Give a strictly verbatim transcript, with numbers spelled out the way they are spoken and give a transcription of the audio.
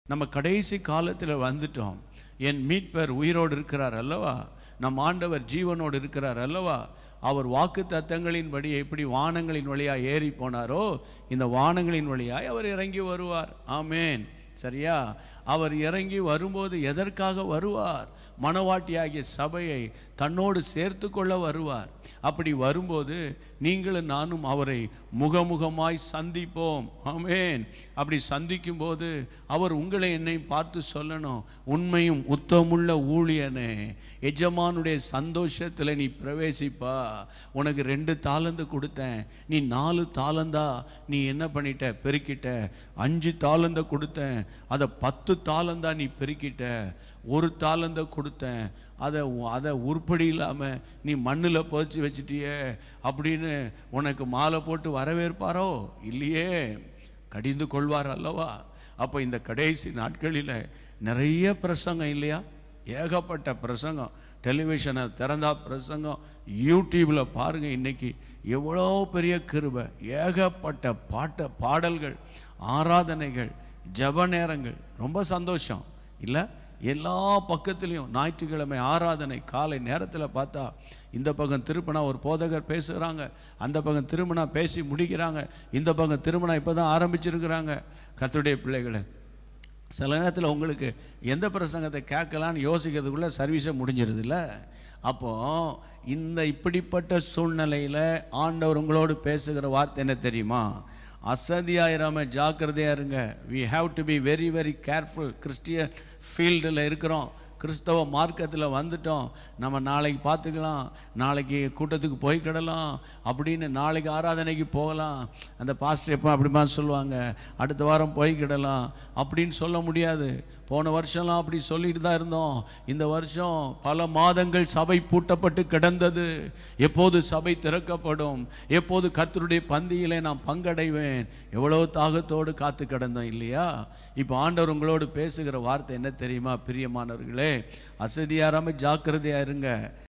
நம்ம கடைசி காலத்தில் வந்துட்டோம். என் மீட்பர் உயிரோடு இருக்கிறார் அல்லவா, நம் ஆண்டவர் ஜீவனோடு இருக்கிறார் அல்லவா. அவர் வாக்கு தத்தங்களின்படி எப்படி வானங்களின் வழியாக ஏறி போனாரோ இந்த வானங்களின் வழியாய் அவர் இறங்கி வருவார். ஆமேன். சரியா? அவர் இறங்கி வரும்போது எதற்காக வருவார்? மணவாட்டியாகிய சபையை தன்னோடு சேர்த்து கொள்ள வருவார். அப்படி வரும்போது நீங்களும் நானும் அவரை முகமுகமாய் சந்திப்போம். ஆமேன். அப்படி சந்திக்கும் போது அவர் உங்களை என்னை பார்த்து சொல்லணும், உண்மையும் உத்தமுள்ள ஊழியனே, எஜமானுடைய சந்தோஷத்தில் நீ பிரவேசிப்பா. உனக்கு ரெண்டு தாளந்து கொடுத்தேன், நீ நாலு தாளந்தா நீ என்ன பண்ணிட்ட, பெருக்கிட்ட. அஞ்சு தாளந்த கொடுத்தேன், அதை பத்து தாளந்தா நீ பெருக்கிட்ட. ஒரு தாளந்த கொடுத்தேன், அதை அதை உருப்படி இல்லாமல் நீ மண்ணில் புதைச்சி வச்சிட்டியே அப்படின்னு உனக்கு மாலை போட்டு வரவேற்பாரோ? இல்லையே, கடிந்து கொள்வார் அல்லவா. அப்போ இந்த கடைசி நாட்களில் நிறைய பிரசங்கம் இல்லையா, ஏகப்பட்ட பிரசங்கம். டெலிவிஷனை திறந்தா பிரசங்கம், யூடியூப்பில் பாருங்கள், இன்றைக்கி எவ்வளோ பெரிய கிருபை, ஏகப்பட்ட பாட்ட பாடல்கள், ஆராதனைகள், ஜப நேரங்கள். ரொம்ப சந்தோஷம் இல்லை? எல்லா பக்கத்துலேயும் ஞாயிற்றுக்கிழமை ஆராதனை காலை நேரத்தில் பார்த்தா இந்த பக்கம் திருப்பினா ஒரு போதகர் பேசுகிறாங்க, அந்த பக்கம் திரும்பினா பேசி முடிக்கிறாங்க, இந்த பக்கம் திரும்பினா இப்போ தான் ஆரம்பிச்சிருக்கிறாங்க. கர்த்தருடைய பிள்ளைகளை, சில நேரத்தில் உங்களுக்கு எந்த பிரசங்கத்தை கேட்கலான்னு யோசிக்கிறதுக்குள்ளே சர்வீஸை முடிஞ்சிருது இல்லை? அப்போது இந்த இப்படிப்பட்ட சூழ்நிலையில் ஆண்டவர் உங்களோடு பேசுகிற வார்த்தை என்ன தெரியுமா? அசதியாயிராம ஜாக்கிரதையாக இருங்க. We have to be very very careful. Christian ஃபீல்டில் இருக்கிறோம், கிறிஸ்தவ மார்க்கத்தில் வந்துட்டோம். நம்ம நாளைக்கு பார்த்துக்கலாம், நாளைக்கு கூட்டத்துக்கு போய்க்கிடலாம், அப்படின்னு நாளைக்கு ஆராதனைக்கு போகலாம். அந்த பாஸ்டர் எப்போ அப்படிமா சொல்லுவாங்க, அடுத்த வாரம் போய்க்கிடலாம் அப்படின்னு சொல்ல முடியாது. போன வருஷம்லாம் அப்படி சொல்லிட்டு தான் இருந்தோம். இந்த வருஷம் பல மாதங்கள் சபை பூட்டப்பட்டு கிடந்தது. எப்போது சபை திறக்கப்படும், எப்போது கர்த்தருடைய பந்தியிலே நான் பங்கடைவேன், எவ்வளோ தாகத்தோடு காத்து கிடந்தோம் இல்லையா? இப்போ ஆண்டவர் உங்களோடு பேசுகிற வார்த்தை என்ன தெரியுமா பிரியமானவர்களே? அசதியாராம ஜாக்கிரதையாக இருங்க.